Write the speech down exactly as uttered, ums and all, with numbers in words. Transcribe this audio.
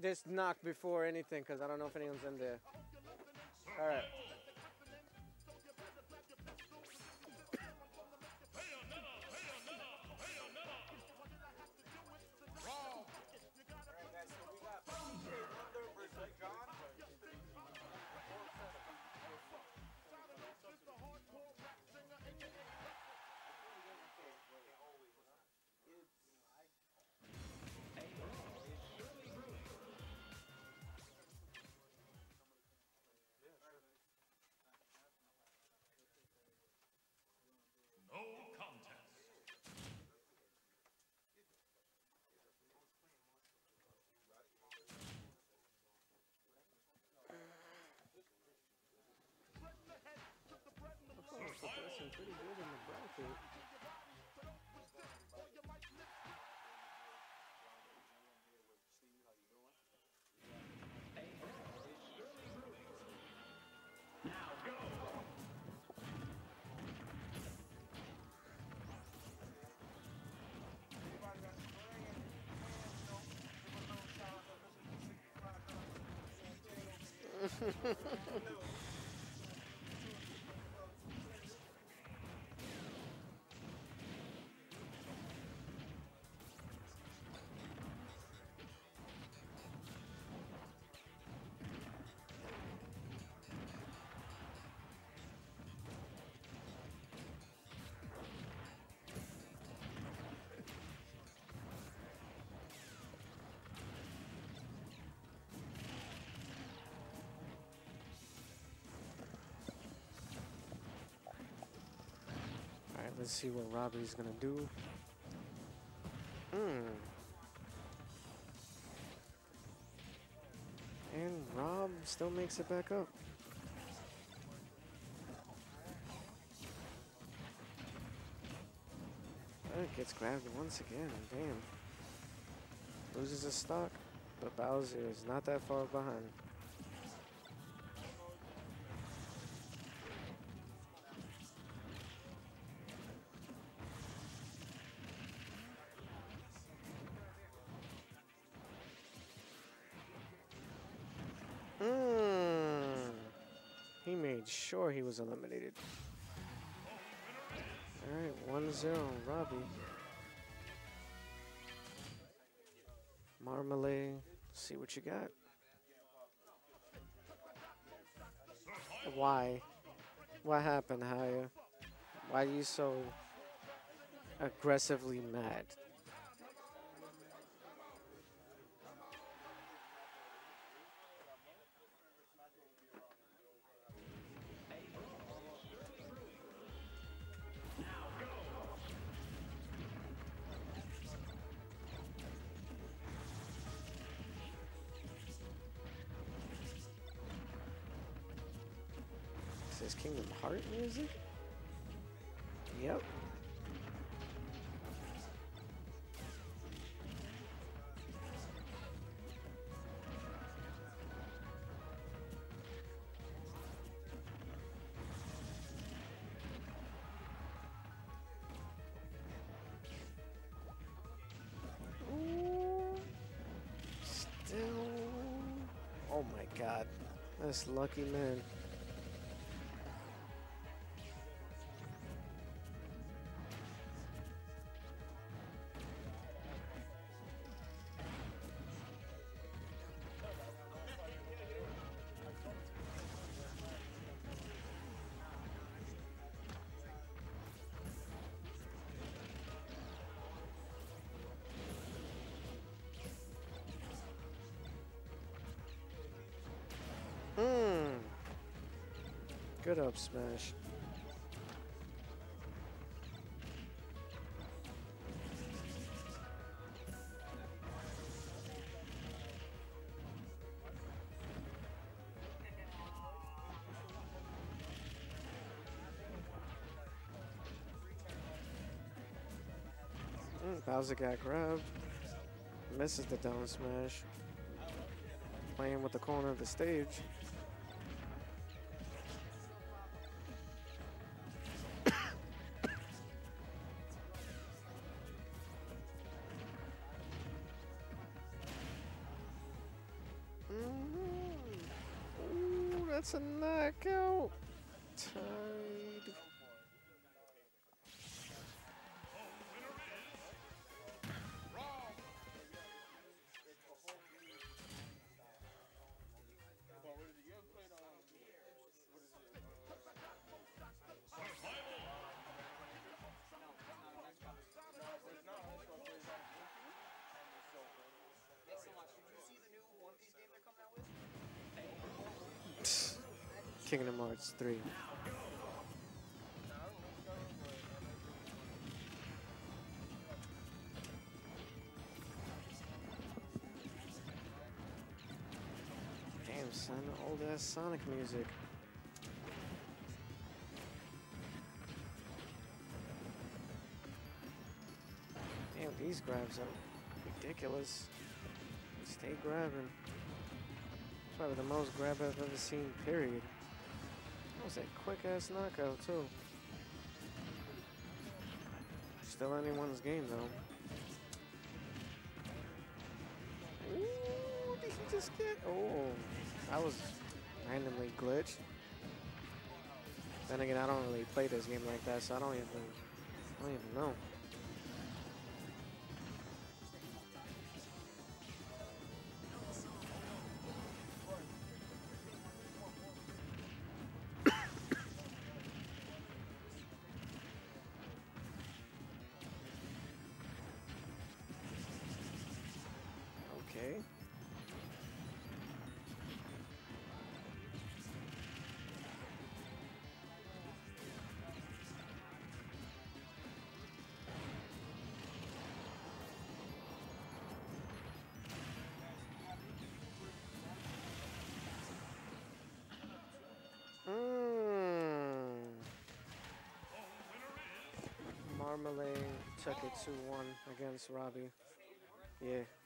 this knock before anything because I don't know if anyone's in there. All right. No contest. Oh, progressing pretty good in the bracket. All right, let's see what Robbie's gonna do. Hmm. And Rob still makes it back up. That gets grabbed once again. Damn. Loses his stock, but Bowser is not that far behind. Mm. He made sure he was eliminated. All right, one zero, Robbie. Marmalade, see what you got. Why? What happened, Haya? Why are you so aggressively mad? Is this Kingdom Heart music? Yep. Ooh. Still. Oh my God. That's lucky, man. Hmm. Good up smash. Mm, Bowser got grabbed. Misses the down smash. Playing with the corner of the stage. that's a knockout. Tied. Kingdom Hearts three. Damn, son, old ass Sonic music. Damn, these grabs are ridiculous. Stay grabbing. Probably the most grab I've ever seen, period. That was a quick ass knockout, too. Still anyone's game, though. Ooh, did he just get? Oh, I was randomly glitched. Then again, I don't really play this game like that, so I don't even, I don't even know. Okay. Mmm. Marmalade took it two one against Robbie. Yeah.